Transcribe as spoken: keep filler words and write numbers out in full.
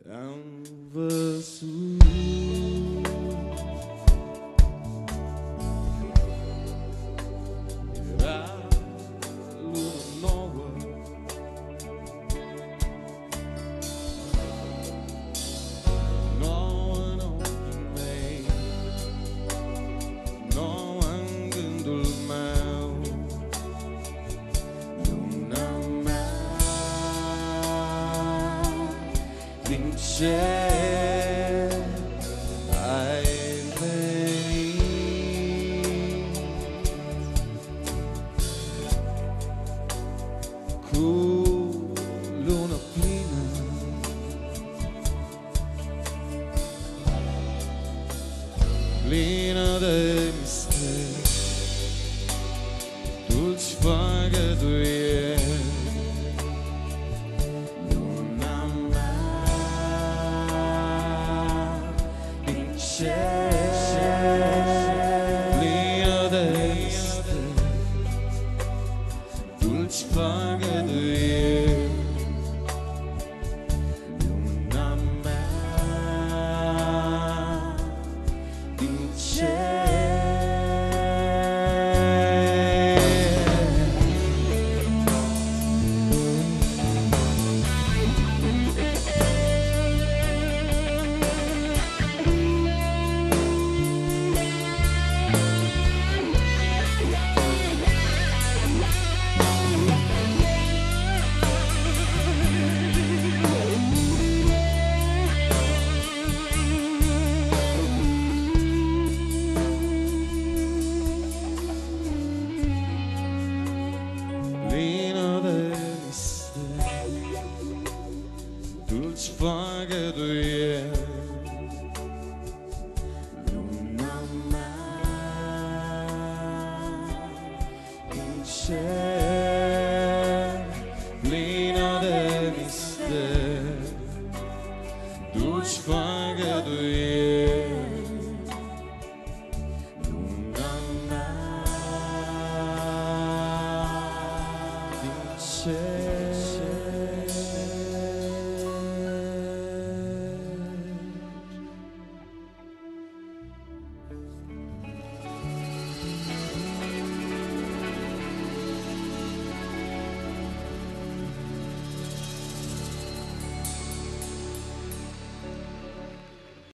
Am văzut era lună nouă, nouă în ochii mei, nouă în gândul meu, luna mea din cer ai venit cu lună plină, plină de misteri, dulci făgăduieri. Plină de misteri, dulci făgăduieri, luna mea din cer. Plină de misteri, dulci făgăduieri, luna mea din cer. Plină de misteri, dulci făgăduieri.